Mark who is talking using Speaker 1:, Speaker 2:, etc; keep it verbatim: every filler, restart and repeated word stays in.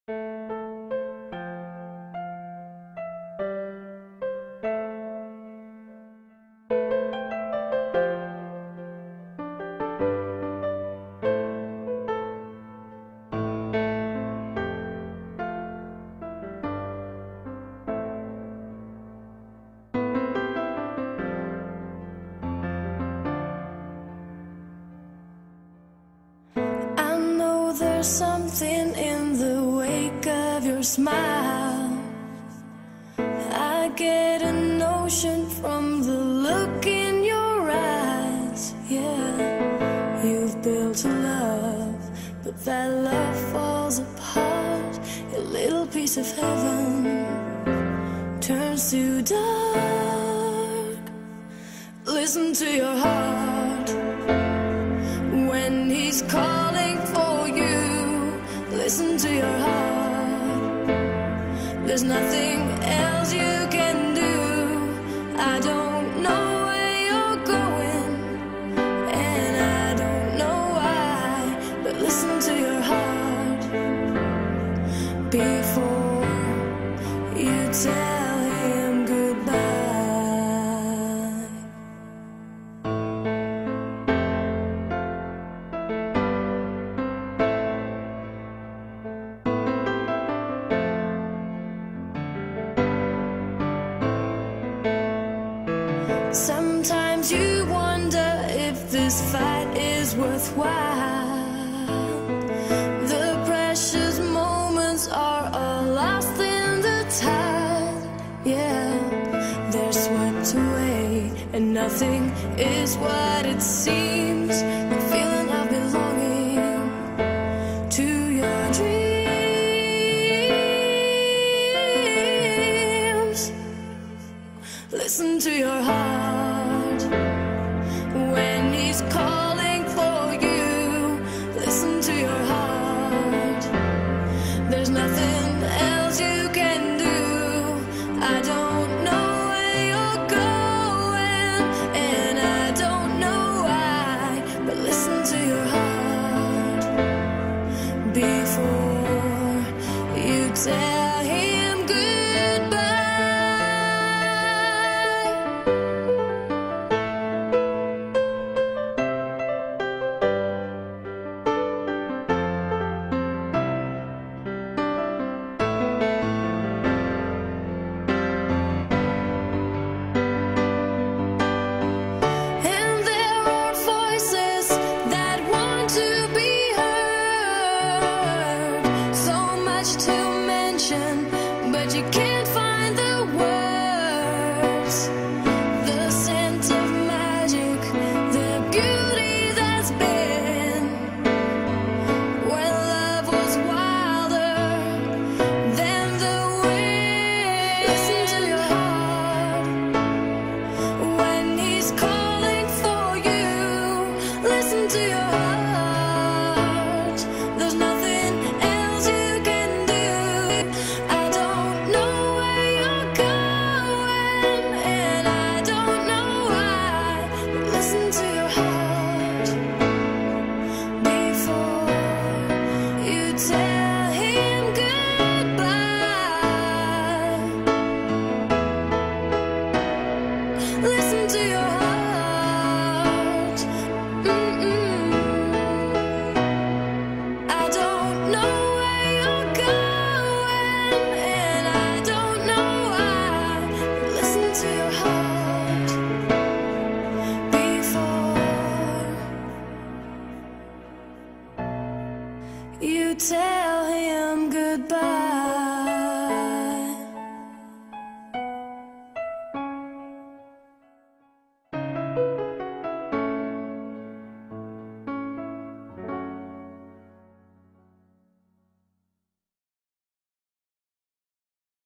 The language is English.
Speaker 1: There's something in the wake of your smile. I get a notion from the look in your eyes. Yeah, you've built a love, but that love falls apart. Your little piece of heaven turns to dark. Listen to your heart when he's calling for you. Listen to your heart. There's nothing else you can do. I don't know where you're going, and I don't know why, but listen to your heart before you tell him goodbye. Sometimes you wonder if this fight is worthwhile. The precious moments are all lost in the tide. Yeah, they're swept away, and nothing is what it seems. The feeling of belonging to your dreams. Listen to your heart when he's calling for you. Listen to your heart. There's nothing else you can do. I don't know where you're going, and I don't know why, but listen to your heart before you tell him goodbye. But you can't find the words, the scent of magic, the beauty that's been when love was wilder than the wind. Listen to your heart when he's calling for you. Listen to your heart. There's nothing else you can do. I don't know where you're going, and I don't know why, but listen to your heart before you tell him goodbye. Listen to your heart. Mm-mm. I don't know where you're going, and I don't know why, but listen to your heart before you tell him goodbye.